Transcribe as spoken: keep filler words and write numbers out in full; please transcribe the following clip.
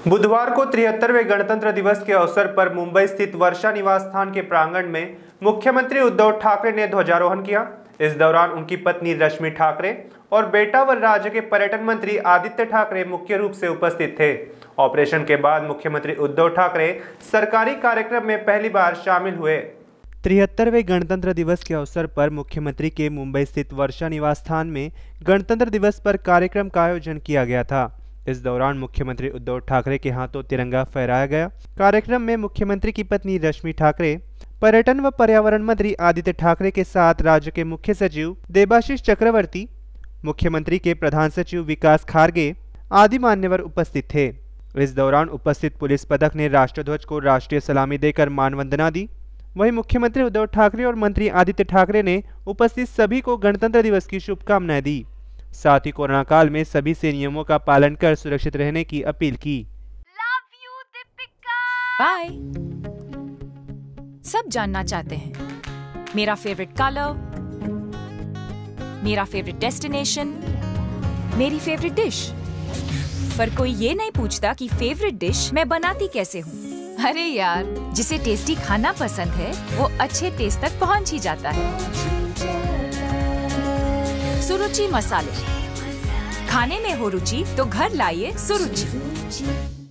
बुधवार को तिहत्तरवें गणतंत्र दिवस के अवसर पर मुंबई स्थित वर्षा निवास स्थान के प्रांगण में मुख्यमंत्री उद्धव ठाकरे ने ध्वजारोहण किया। इस दौरान उनकी पत्नी रश्मि ठाकरे और बेटा व राज्य के पर्यटन मंत्री आदित्य ठाकरे मुख्य रूप से उपस्थित थे। ऑपरेशन के बाद मुख्यमंत्री उद्धव ठाकरे सरकारी कार्यक्रम में पहली बार शामिल हुए। तिहत्तरवें गणतंत्र दिवस के अवसर पर मुख्यमंत्री के मुंबई स्थित वर्षा निवास स्थान में गणतंत्र दिवस पर कार्यक्रम का आयोजन किया गया था। इस दौरान मुख्यमंत्री उद्धव ठाकरे के हाथों तिरंगा फहराया गया। कार्यक्रम में मुख्यमंत्री की पत्नी रश्मि ठाकरे, पर्यटन व पर्यावरण मंत्री आदित्य ठाकरे के साथ राज्य के मुख्य सचिव देबाशीष चक्रवर्ती, मुख्यमंत्री के प्रधान सचिव विकास खारगे आदि मान्यवर उपस्थित थे। इस दौरान उपस्थित पुलिस पदक ने राष्ट्रध्वज को राष्ट्रीय सलामी देकर मानवंदना दी। वहीं मुख्यमंत्री उद्धव ठाकरे और मंत्री आदित्य ठाकरे ने उपस्थित सभी को गणतंत्र दिवस की शुभकामनाएं दी। साथ ही कोरोना काल में सभी से नियमों का पालन कर सुरक्षित रहने की अपील की। Love you Deepika. बाय। सब जानना चाहते हैं मेरा फेवरेट कलर, मेरा फेवरेट डेस्टिनेशन, मेरी फेवरेट डिश, पर कोई ये नहीं पूछता कि फेवरेट डिश मैं बनाती कैसे हूँ। अरे यार, जिसे टेस्टी खाना पसंद है वो अच्छे टेस्ट तक पहुँच ही जाता है। सुरुचि मसाले, खाने में हो रुचि तो घर लाइए सुरुचि।